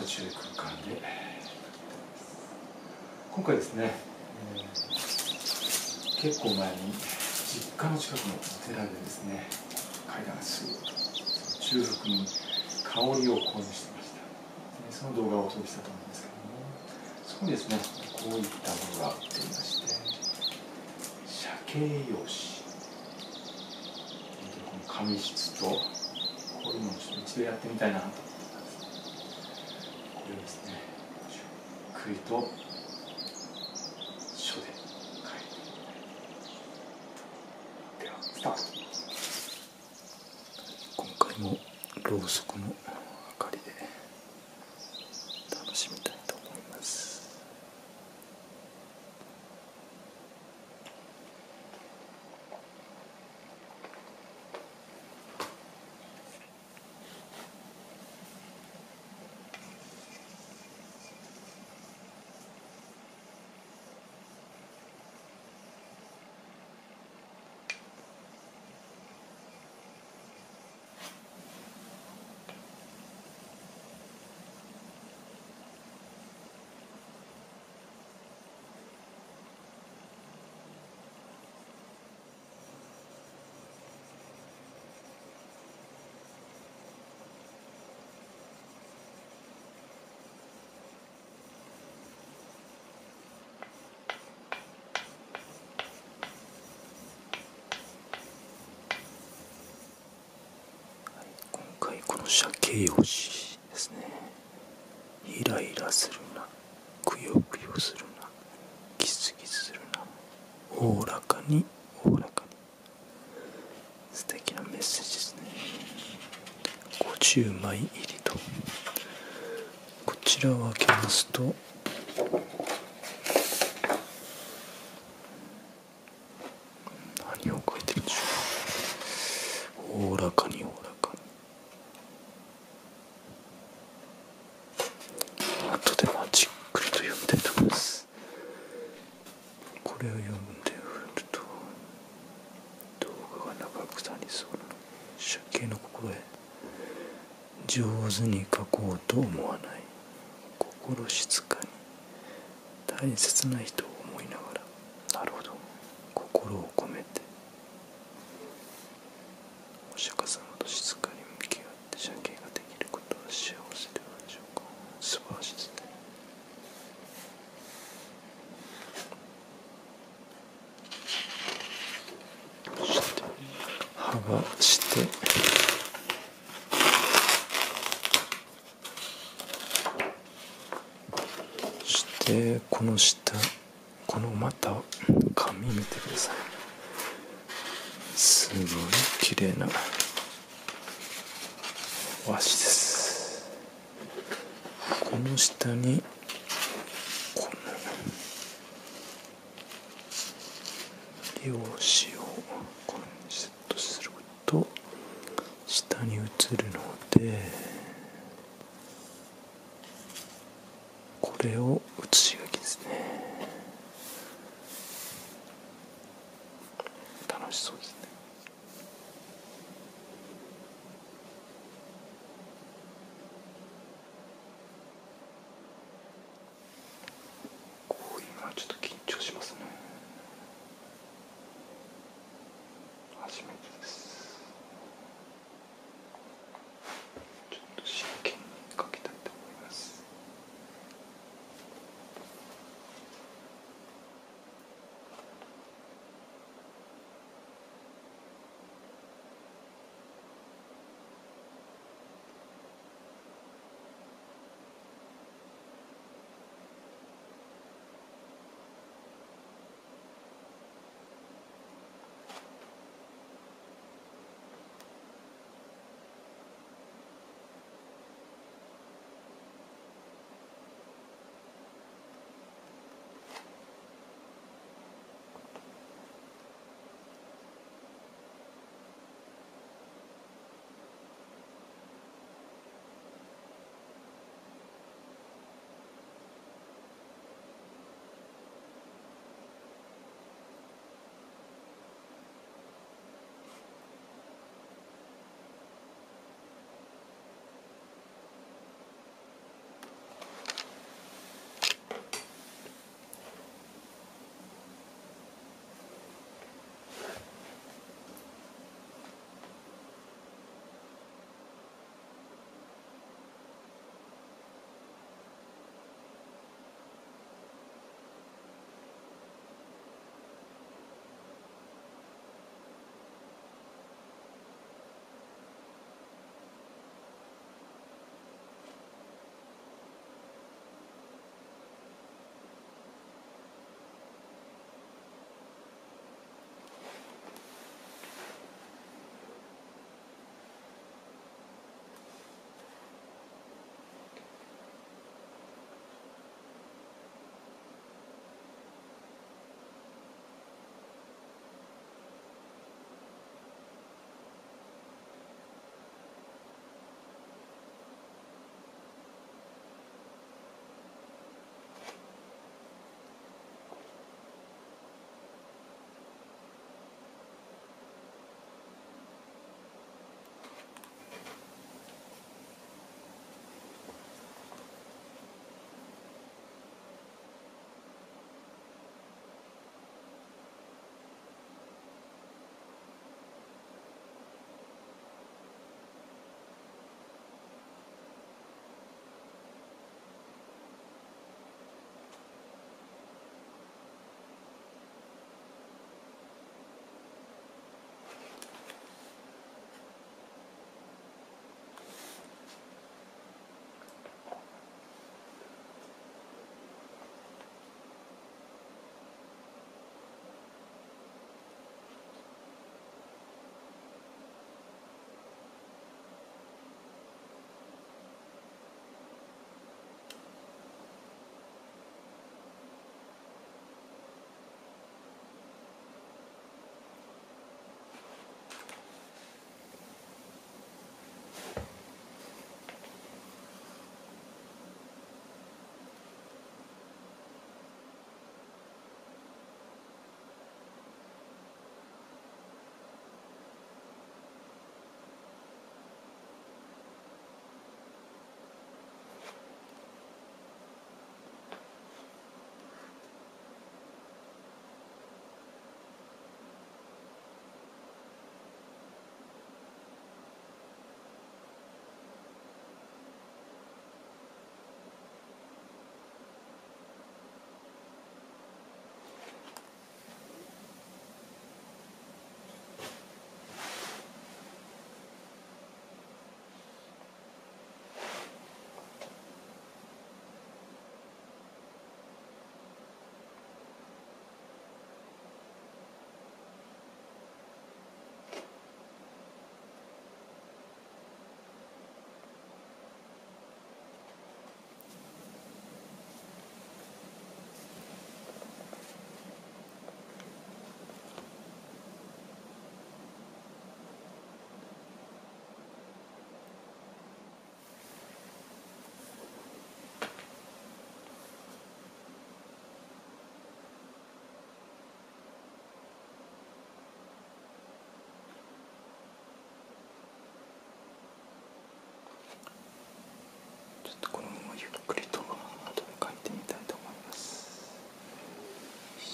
宇宙空間で今回ですね、結構前に実家の近くのお寺でですね、階段がスーッと中腹に香りを購入してました。その動画をお届けしたと思うんですけども、そこにですね、こういったものが売っていまして、鮭用紙、この紙質とこういうのをちょっと一度やってみたいなと思ってます。これをですね、ゆっくりと書で書いて、ではスタート。今回もろうそくの明かりで楽しみたいと思います。この鮭用紙ですね。イライラするな、くよくよするな、ギスギスするな、おおらかにおおらかに。素敵なメッセージですね。50枚入りと、こちらを開けますと、何を書いてるんでしょう。おおらかにおおらかに。後でじっくりと読みたいと思います。これを読んで振ると動画が長くなりそうなので、鮭の心得、上手に書こうと思わない、心静かに大切な人を思いながら、なるほど、心を込めてお釈迦様と静かに向き合って鮭ができることは幸せではないでしょうか。素晴らしいですね。そして剥がしてこの下、このまた紙見てください。すごい綺麗な和紙です。この下にこの用紙をこのセットすると下に映るので、これを写し書きですね。楽しそうですね。こういうのはちょっと緊張しますね。初めてです。ちょっと真剣に書きたいと思います。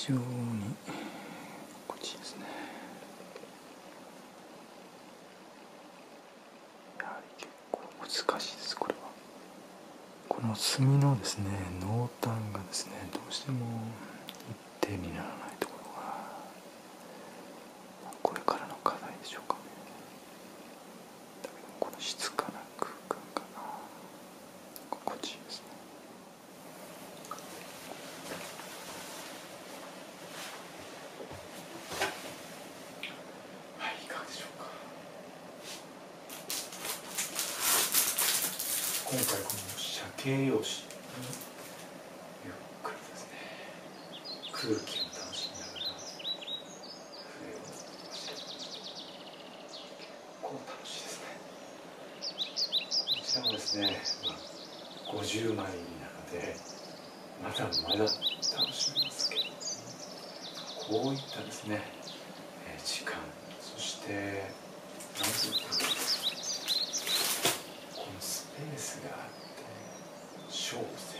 常に心地いいですね。やはり結構難しいです。これはこの墨のですね濃淡がですねどうしても一定にならないところがこれからの課題でしょうかね。だけどこの静かな空間が心地いいですね。はい、いかがでしょうか。今回この写経用紙にゆっくりですね空気を楽しみながら筆を持ってまして結構楽しいですね。こちらもですね、50枚なのでまだまだ楽しめますけど、こういったですね時間、そしてなんといってもこのスペースがあって小生